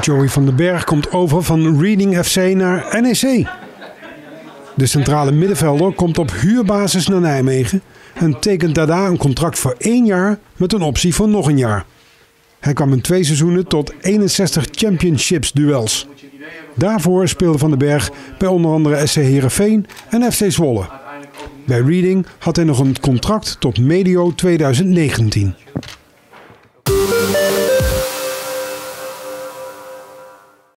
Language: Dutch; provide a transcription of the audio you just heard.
Joey van den Berg komt over van Reading FC naar NEC. De centrale middenvelder komt op huurbasis naar Nijmegen en tekent daarna een contract voor 1 jaar met een optie voor nog 1 jaar. Hij kwam in 2 seizoenen tot 61 Championships duels. Daarvoor speelde Van den Berg bij onder andere SC Heerenveen en FC Zwolle. Bij Reading had hij nog een contract tot medio 2019.